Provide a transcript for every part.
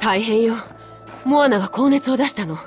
大変よ。モアナが高熱を出したの。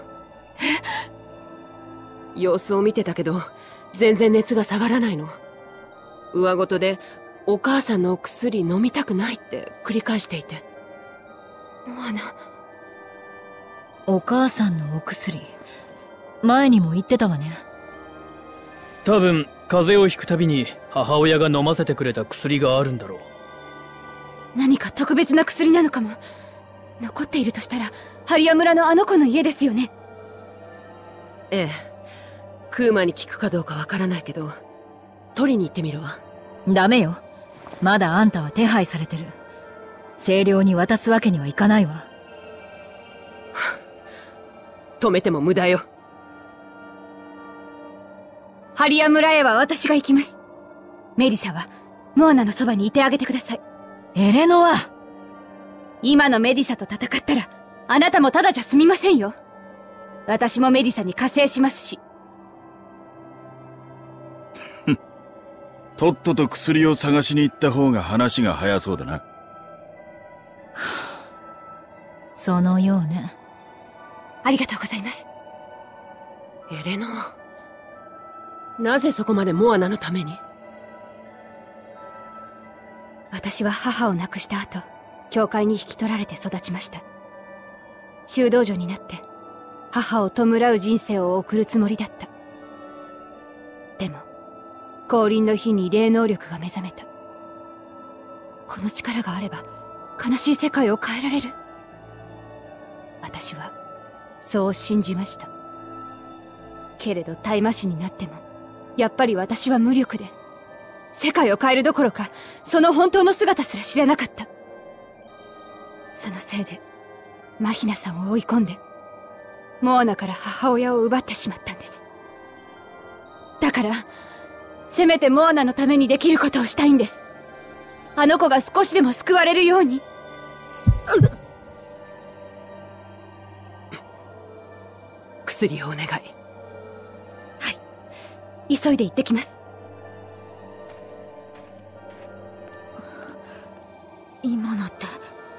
様子を見てたけど全然熱が下がらないの。上ごとでお母さんのお薬飲みたくないって繰り返していて。モアナ。 お母さんのお薬、前にも言ってたわね。 多分風邪をひくたびに母親が飲ませてくれた薬があるんだろう。 何か特別な薬なのかも。残っているとしたらハリア村のあの子の家ですよね。 ええ、クーマに効くかどうかわからないけど取りに行ってみるわ。 ダメよ。まだあんたは手配されてる。清涼に渡すわけにはいかないわ。 止めても無駄よ。 ハリア村へは私が行きます。メリサはモアナのそばにいてあげてください。 エレノア、 今のメディサと戦ったらあなたもただじゃ済みませんよ。私もメディサに加勢しますし。 とっとと薬を探しに行った方が話が早そうだな。 そのようね。 ありがとうございます。 エレノア、なぜそこまでモアナのために？ 私は母を亡くした後、教会に引き取られて育ちました。修道女になって母を弔う人生を送るつもりだった。でも降臨の日に霊能力が目覚めた。この力があれば悲しい世界を変えられる。私はそう信じました。けれど大魔師になってもやっぱり私は無力で、世界を変えるどころかその本当の姿すら知らなかった。そのせいでマヒナさんを追い込んでモアナから母親を奪ってしまったんです。だからせめてモアナのためにできることをしたいんです。あの子が少しでも救われるように。 薬をお願い。 はい、急いで行ってきます。 今のって。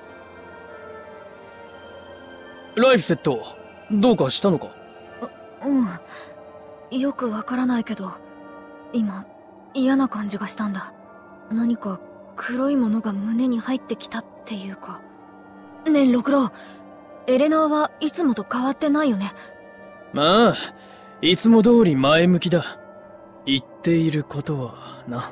ライフセット、どうかしたのか？ うん。よくわからないけど、今、嫌な感じがしたんだ。何か黒いものが胸に入ってきたっていうか。ねえ、六郎。エレナーはいつもと変わってないよね。 まあ、いつも通り前向きだ。言っていることはな。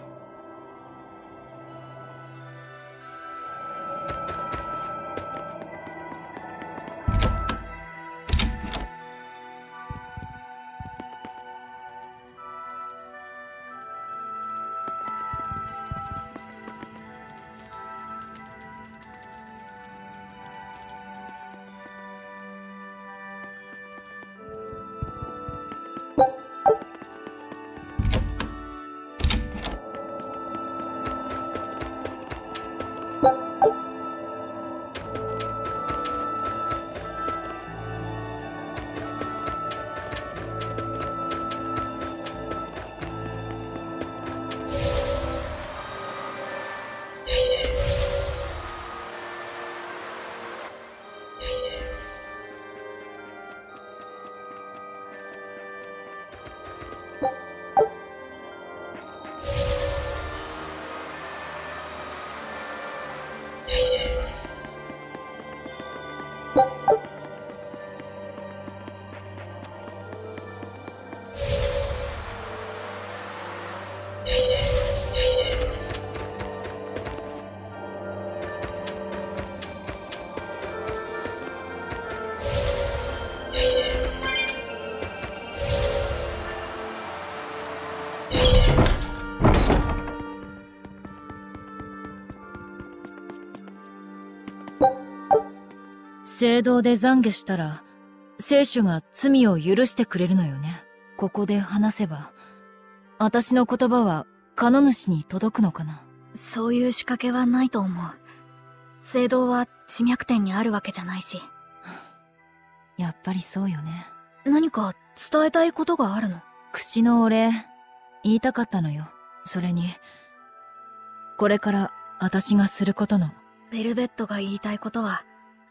聖堂で懺悔したら、聖主が罪を許してくれるのよね。ここで話せば、私の言葉はカノ主に届くのかな。 そういう仕掛けはないと思う。聖堂は地脈点にあるわけじゃないし。 やっぱりそうよね。 何か伝えたいことがあるの？ 口のお礼、言いたかったのよ。それに、これから私がすることの。 ベルベットが言いたいことは、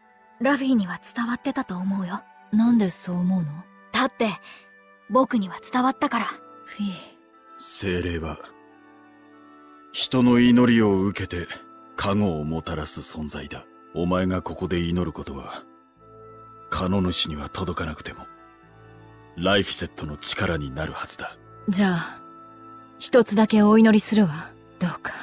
ラフィーには伝わってたと思うよ。 なんでそう思うの？ だって、僕には伝わったから。 フィー。 精霊は、人の祈りを受けて、加護をもたらす存在だ。お前がここで祈ることは、カノ主には届かなくても、ライフィセットの力になるはずだ。 じゃあ、一つだけお祈りするわ。どうか。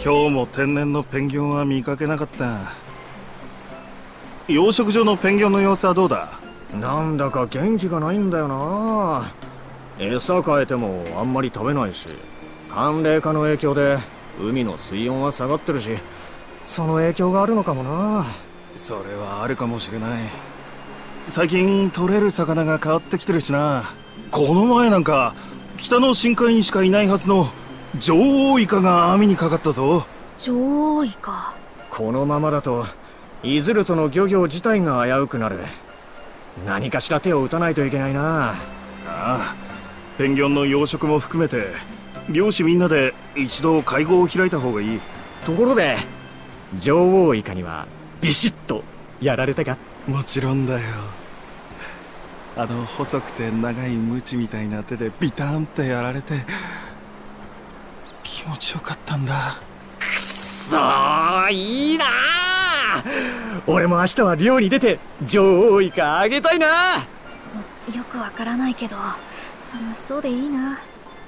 今日も天然のペンギョンは見かけなかった。養殖場のペンギョンの様子はどうだ？ なんだか元気がないんだよな。餌変えてもあんまり食べないし、寒冷化の影響で海の水温は下がってるし、その影響があるのかもな。 それはあるかもしれない。最近取れる魚が変わってきてるしな。この前なんか北の深海にしかいないはずの女王イカが網にかかったぞ。 女王イカ。 このままだとイズルトの漁業自体が危うくなる。何かしら手を打たないといけないな。 ああ、ペンギョンの養殖も含めて漁師みんなで一度会合を開いた方がいい。 ところで女王イカにはビシッとやられたか？ もちろんだよ。あの細くて長いムチみたいな手でビタンってやられて気持ちよかったんだ。 くっそー、いいなー。俺も明日は漁に出て女王イカあげたいな。 よくわからないけど楽しそうでいいな。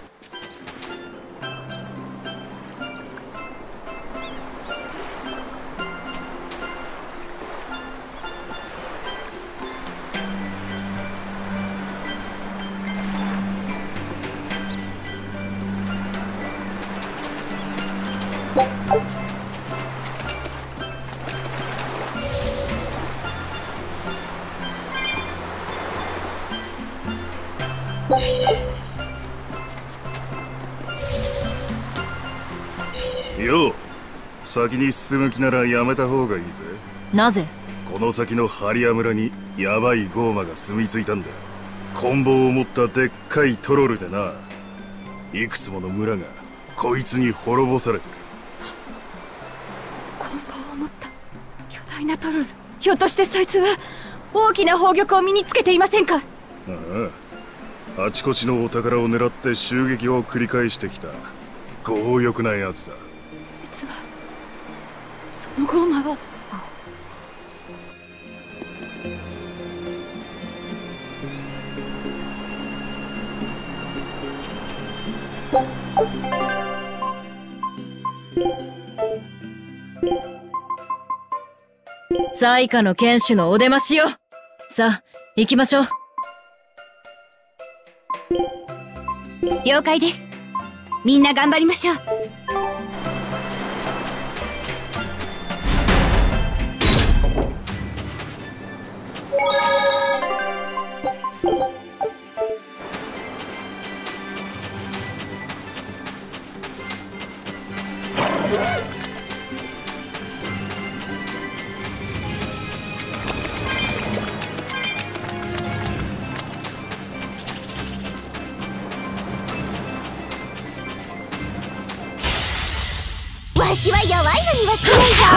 よう、先に進む気ならやめた方がいいぜ。 なぜ？ この先のハリア村にヤバいゴーマが住み着いたんだ。棍棒を持ったでっかいトロルでな。いくつもの村がこいつに滅ぼされてる。 棍棒を持った巨大なトロル。ひょっとしてそいつは大きな宝玉を身につけていませんか？ ああ、あちこちのお宝を狙って襲撃を繰り返してきた強欲なやつだ。 そいつは、そのゴーマは。 最下の剣士のお出ましよ。さあ行きましょう。 了解です。みんな頑張りましょう。わしは弱いのには強いぞ。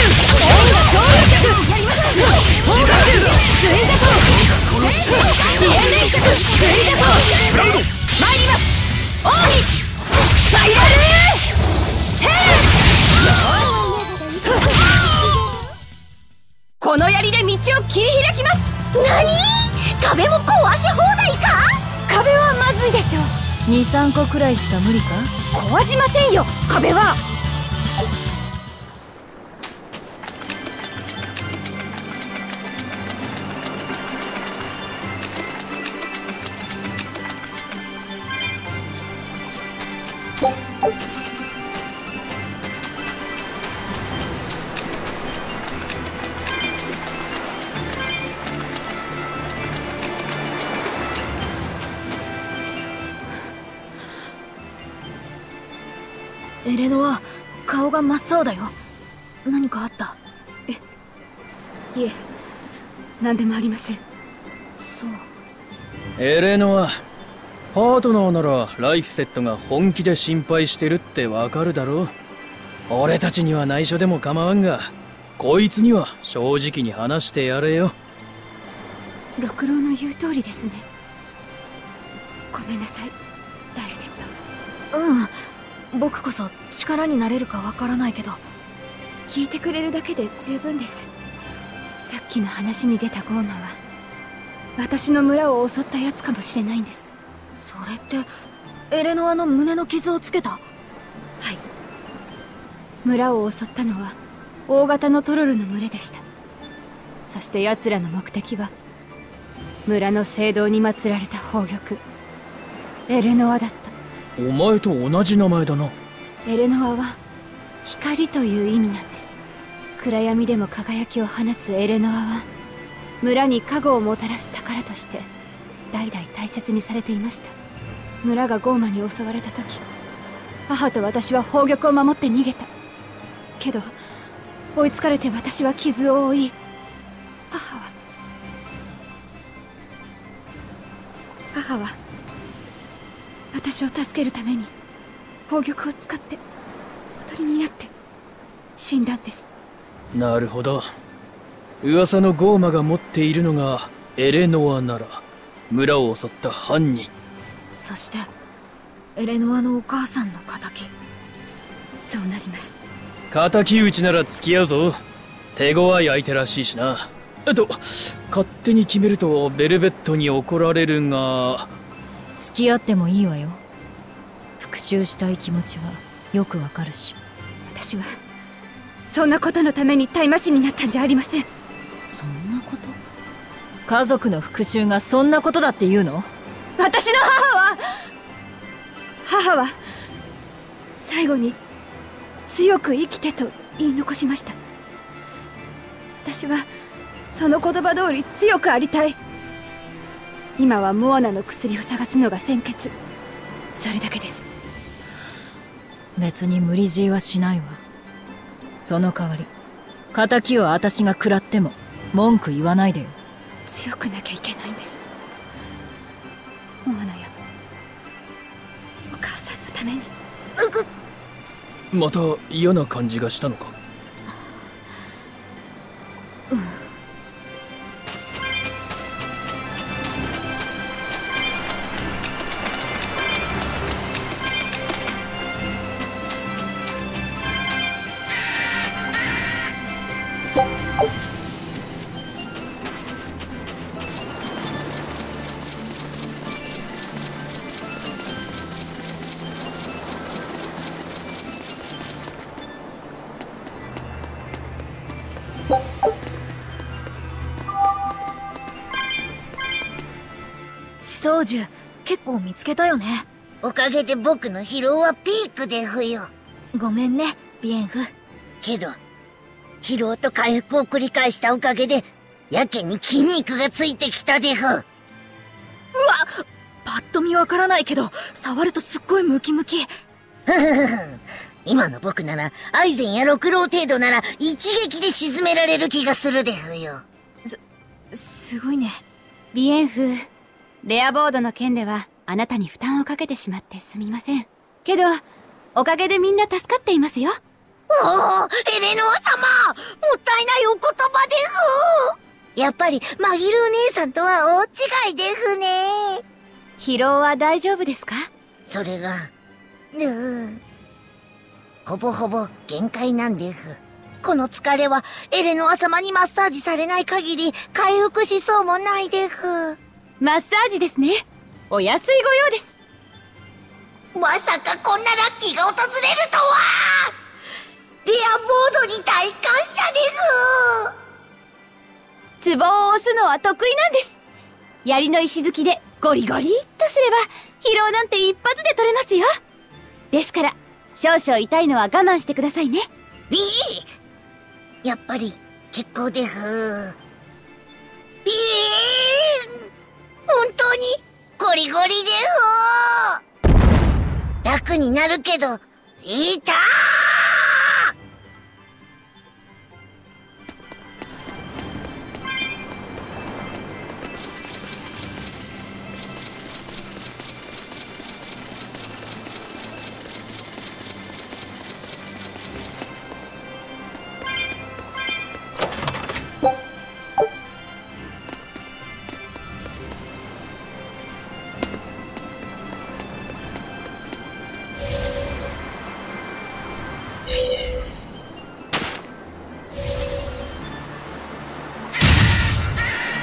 この槍で道を切り開きます。何？壁も壊し放題か？壁はまずいでしょう。 2、3個くらいしか無理か？ 壊しませんよ、壁は。 エレノア、顔が真っ青だよ。何かあった？ いえ、何でもありません。 そう。 エレノア、パートナーならライフセットが本気で心配してるってわかるだろう。俺たちには内緒でも構わんが、こいつには正直に話してやれよ。 六郎の言う通りですね。ごめんなさい、ライフセット。 うん、僕こそ力になれるかわからないけど。 聞いてくれるだけで十分です。さっきの話に出たゴーマは私の村を襲ったやつかもしれないんです。 それってエレノアの胸の傷をつけた？ はい。 村を襲ったのは大型のトロルの群れでした。そして奴らの目的は村の聖堂に祀られた宝玉エレノアだった。 お前と同じ名前だな。 エレノアは光という意味なんです。暗闇でも輝きを放つエレノアは村に加護をもたらす宝として代々大切にされていました。村がゴーマに襲われた時、母と私は宝玉を守って逃げた。けど追いつかれて私は傷を負い、母は私を助けるために宝玉を使っておとりになって死んだんです。 なるほど。噂のゴーマが持っているのがエレノアなら村を襲った犯人。 そしてエレノアのお母さんの仇。 そうなります。 敵討ちなら付き合うぞ。手強い相手らしいしな。勝手に決めるとベルベットに怒られるが。 付き合ってもいいわよ。復讐したい気持ちはよくわかるし。 私はそんなことのために大麻師になったんじゃありません。 そんなこと？家族の復讐がそんなことだって言うの？ 私の母は最後に強く生きてと言い残しました。私はその言葉通り強くありたい。今はモアナの薬を探すのが先決。それだけです。 別に無理強いはしないわ。その代わり仇を私が食らっても文句言わないでよ。 強くなきゃいけないんです。モアナやお母さんのために。 また嫌な感じがしたのか？ 地草樹結構見つけたよね。 おかげで僕の疲労はピークでふよ。 ごめんねビエンフ。 けど疲労と回復を繰り返したおかげでやけに筋肉がついてきたでふ。うわ、 パッと見わからないけど触るとすっごいムキムキ。 今の僕ならアイゼンや六郎程度なら一撃で沈められる気がするでふよ。 すごいね。 ビエンフ、レアボードの件ではあなたに負担をかけてしまってすみません。けどおかげでみんな助かっていますよ。 おお、エレノア様、もったいないお言葉でふ。やっぱりマギルお姉さんとは大違いでふね。 疲労は大丈夫ですか？ それがほぼほぼ限界なんでふ。この疲れはエレノア様にマッサージされない限り回復しそうもないでふ。 マッサージですね。お安いご用です。 まさかこんなラッキーが訪れるとは。レアボードに大感謝です。壺を押すのは得意なんです。槍の石突きでゴリゴリっとすれば疲労なんて一発で取れますよ。ですから少々痛いのは我慢してくださいね。 やっぱり結構でふ。本当にゴリゴリでふ。楽になるけど痛ー。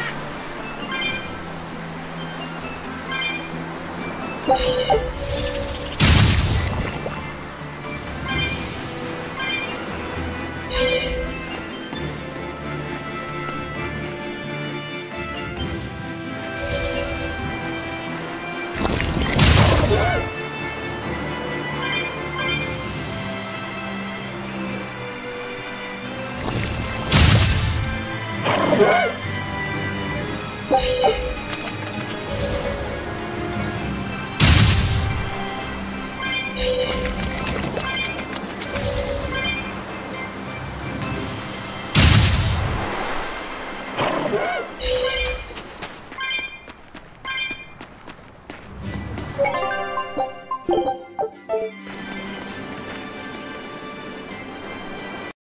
you